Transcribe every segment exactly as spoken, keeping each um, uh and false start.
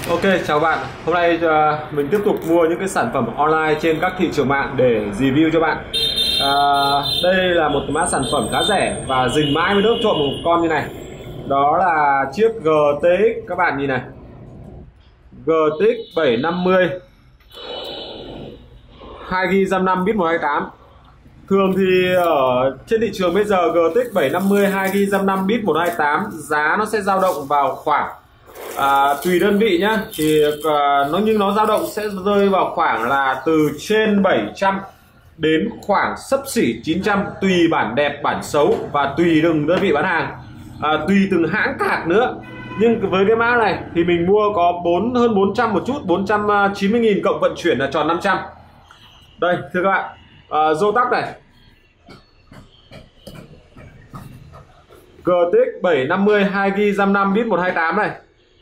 Ok, chào bạn. Hôm nay uh, mình tiếp tục mua những cái sản phẩm online trên các thị trường mạng để review cho bạn. uh, Đây là một mã sản phẩm khá rẻ và rình mãi mới đỡ trộm một con như này. Đó là chiếc G T X, các bạn nhìn này, G T X bảy năm mươi hai gi ga bai RAM năm bit một hai tám. Thường thì ở trên thị trường bây giờ G T X bảy năm mươi hai gi ga bai RAM năm bit một hai tám giá nó sẽ dao động vào khoảng À, tùy đơn vị nhá, thì à, nó nhưng nó dao động sẽ rơi vào khoảng là từ trên bảy trăm đến khoảng xấp xỉ chín trăm, tùy bản đẹp bản xấu và tùy từng đơn vị bán hàng, à, tùy từng hãng cạc nữa. Nhưng với cái mã này thì mình mua có bốn hơn bốn trăm một chút, bốn trăm chín mươi nghìn cộng vận chuyển là tròn năm trăm. Đây thưa các bạn, à, rô tóc này G T X bảy năm mươi hai gi ga bai RAM năm bit một hai tám này,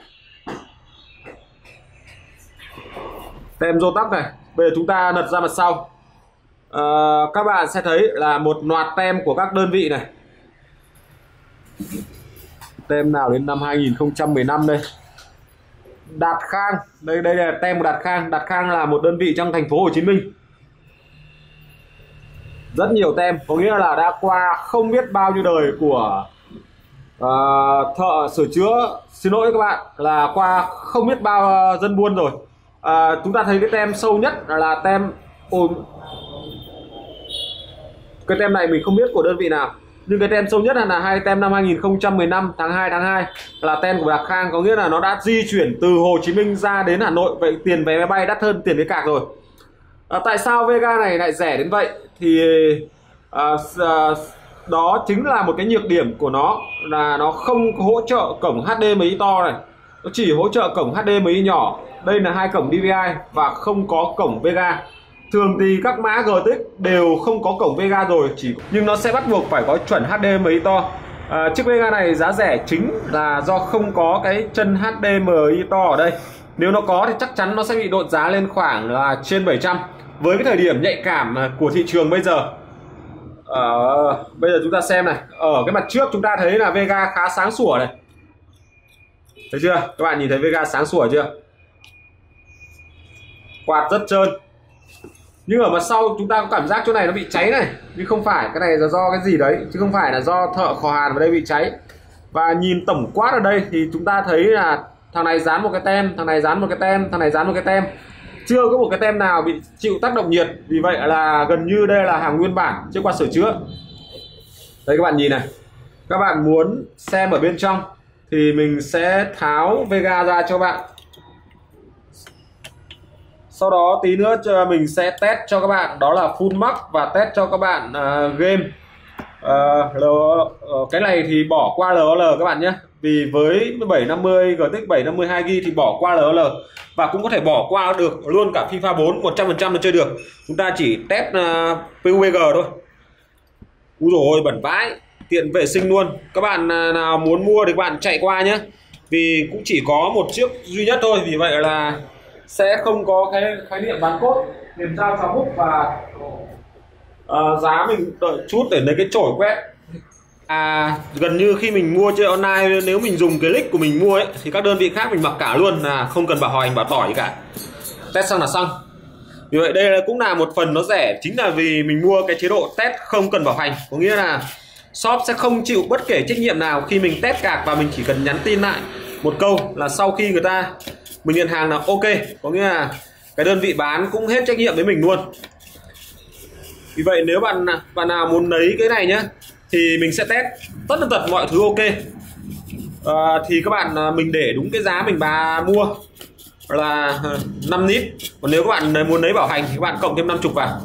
tem rô tóc này. Bây giờ chúng ta lật ra mặt sau, à, các bạn sẽ thấy là một loạt tem của các đơn vị này. Tem nào đến năm hai nghìn không trăm mười lăm đây? Đạt Khang, đây đây là tem của Đạt Khang. Đạt Khang là một đơn vị trong thành phố Hồ Chí Minh. Rất nhiều tem, có nghĩa là đã qua không biết bao nhiêu đời của uh, thợ sửa chữa. Xin lỗi các bạn, là qua không biết bao dân buôn rồi. À, chúng ta thấy cái tem sâu nhất là tem ôi, cái tem này mình không biết của đơn vị nào, nhưng cái tem sâu nhất là hai tem năm hai nghìn không trăm mười lăm tháng hai tháng hai là tem của Đạt Khang, có nghĩa là nó đã di chuyển từ Hồ Chí Minh ra đến Hà Nội. Vậy tiền vé máy bay đắt hơn tiền cái cạc rồi. À, tại sao Vega này lại rẻ đến vậy? Thì à, à, đó chính là một cái nhược điểm của nó, là nó không hỗ trợ cổng H D M I to này, nó chỉ hỗ trợ cổng H D M I nhỏ. Đây là hai cổng D V I và không có cổng Vega. Thường thì các mã G T X đều không có cổng Vega rồi, chỉ nhưng nó sẽ bắt buộc phải có chuẩn H D M I to. À, chiếc Vega này giá rẻ chính là do không có cái chân H D M I to ở đây. Nếu nó có thì chắc chắn nó sẽ bị độn giá lên khoảng là trên bảy trăm. Với cái thời điểm nhạy cảm của thị trường bây giờ, ở bây giờ chúng ta xem này, ở cái mặt trước chúng ta thấy là Vega khá sáng sủa này, thấy chưa? Các bạn nhìn thấy Vega sáng sủa chưa? Quạt rất trơn. Nhưng ở mặt sau chúng ta có cảm giác chỗ này nó bị cháy này, nhưng không phải, cái này là do cái gì đấy chứ không phải là do thợ khò hàn vào đây bị cháy. Và nhìn tổng quát ở đây thì chúng ta thấy là thằng này dán một cái tem, thằng này dán một cái tem, thằng này dán một cái tem, chưa có một cái tem nào bị chịu tác động nhiệt. Vì vậy là gần như đây là hàng nguyên bản chưa qua sửa chữa. Đây các bạn nhìn này, các bạn muốn xem ở bên trong thì mình sẽ tháo Vega ra cho bạn. Sau đó tí nữa mình sẽ test cho các bạn, đó là full max và test cho các bạn uh, game. Uh, L, uh, cái này thì bỏ qua L O L các bạn nhé. Vì với bảy năm mươi G T X bảy năm mươi hai gi ga bai thì bỏ qua L O L và cũng có thể bỏ qua được luôn cả FIFA bốn, một trăm phần trăm là chơi được. Chúng ta chỉ test uh, P U B G thôi. Úi dồi ôi, bẩn vãi, tiện vệ sinh luôn. Các bạn nào muốn mua thì các bạn chạy qua nhé. Vì cũng chỉ có một chiếc duy nhất thôi, vì vậy là sẽ không có cái khái niệm bán cốt, liền trao cho bút và uh, giá mình đợi chút để lấy cái chổi quét. À, gần như khi mình mua chơi online, nếu mình dùng cái link của mình mua ấy thì các đơn vị khác mình mặc cả luôn, là không cần bảo hành bảo tỏi gì cả, test xong là xong. Vì vậy đây cũng là một phần nó rẻ, chính là vì mình mua cái chế độ test không cần bảo hành, có nghĩa là shop sẽ không chịu bất kể trách nhiệm nào khi mình test cạc, và mình chỉ cần nhắn tin lại một câu là sau khi người ta mình nhận hàng là ok, có nghĩa là cái đơn vị bán cũng hết trách nhiệm với mình luôn. Vì vậy nếu bạn bạn nào muốn lấy cái này nhá thì mình sẽ test tất tần tật mọi thứ ok. À, thì các bạn mình để đúng cái giá mình bà mua là năm lít. Còn nếu các bạn muốn lấy bảo hành thì các bạn cộng thêm năm mươi vào.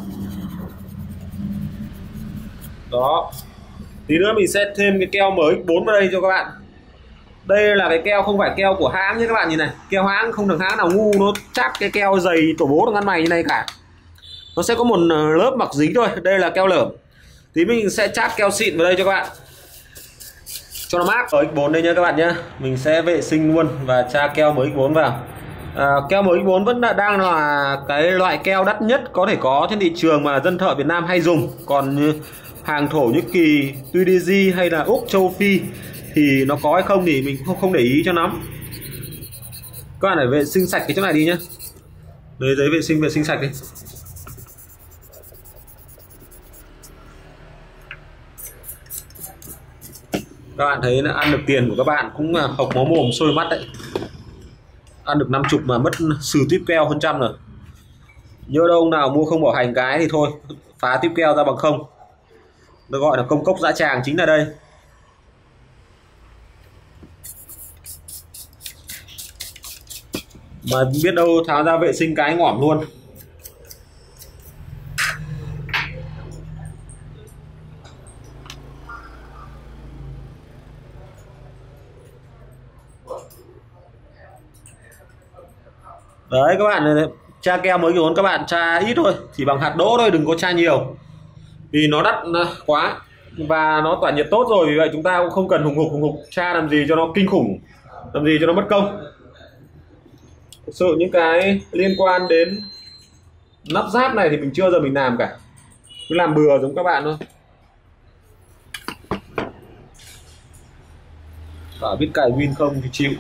Đó. Tí nữa mình sẽ thêm cái keo M X bốn vào đây cho các bạn. Đây là cái keo không phải keo của hãng nhé các bạn, nhìn này, keo hãng không được hãng nào ngu nó chát cái keo dày tổ bố được ăn mày như này cả. Nó sẽ có một lớp mặc dính thôi, đây là keo lởm. Tí mình sẽ chát keo xịn vào đây cho các bạn, cho nó mát. Ở X bốn đây nhé các bạn nhé, mình sẽ vệ sinh luôn và tra keo M X bốn vào. À, keo M X bốn vẫn là, đang là cái loại keo đắt nhất có thể có trên thị trường mà dân thợ Việt Nam hay dùng. Còn hàng Thổ Nhĩ Kỳ, Tunisia hay là Úc, châu Phi thì nó có hay không thì mình không không để ý cho lắm. Các bạn phải vệ sinh sạch cái chỗ này đi nhé, lấy giấy vệ sinh vệ sinh sạch đi. Các bạn thấy là ăn được tiền của các bạn cũng là hộc máu mồm sôi mắt đấy. Ăn được năm chục mà mất sừ tiếp keo hơn trăm rồi. Nhớ đâu ông nào mua không bỏ hành cái thì thôi, phá tiếp keo ra bằng không. Nó gọi là công cốc dã tràng chính là đây. Mà biết đâu tháo ra vệ sinh cái ngỏm luôn. Đấy các bạn, tra keo mới kiểu các bạn tra ít thôi, chỉ bằng hạt đỗ thôi, đừng có tra nhiều vì nó đắt quá và nó tỏa nhiệt tốt rồi. Vì vậy chúng ta cũng không cần hùng hục hùng hục tra làm gì cho nó kinh khủng, làm gì cho nó mất công. Thực sự những cái liên quan đến lắp ráp này thì mình chưa giờ mình làm cả, cứ làm bừa giống các bạn thôi. Cả biết cài win không thì chịu.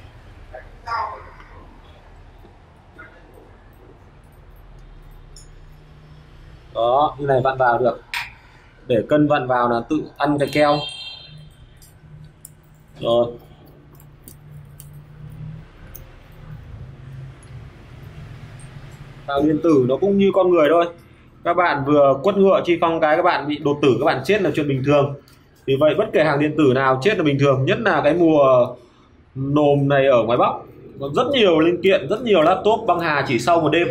Đó, như này vặn vào được. Để cân vặn vào là tự ăn cái keo. Rồi. Hàng điện tử nó cũng như con người thôi. Các bạn vừa quất ngựa chi phong cái các bạn bị đột tử, các bạn chết là chuyện bình thường. Vì vậy bất kể hàng điện tử nào chết là bình thường, nhất là cái mùa nồm này ở ngoài Bắc. Có rất nhiều linh kiện, rất nhiều laptop băng hà chỉ sau một đêm.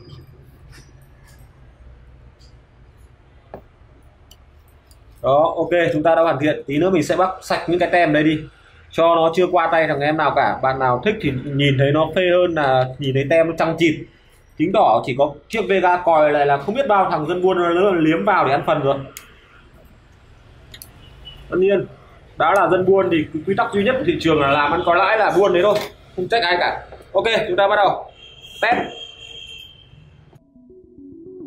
Đó, ok, chúng ta đã hoàn thiện. Tí nữa mình sẽ bắt sạch những cái tem đấy đi, cho nó chưa qua tay thằng em nào cả. Bạn nào thích thì nhìn thấy nó phê hơn là nhìn thấy tem nó trăng chịt. Chính đỏ chỉ có chiếc Vega còi này là không biết bao thằng dân buôn nó liếm vào để ăn phần rồi. Tất nhiên đã là dân buôn thì quy tắc duy nhất của thị trường là làm ăn có lãi là buôn đấy thôi, không trách ai cả. Ok, chúng ta bắt đầu test.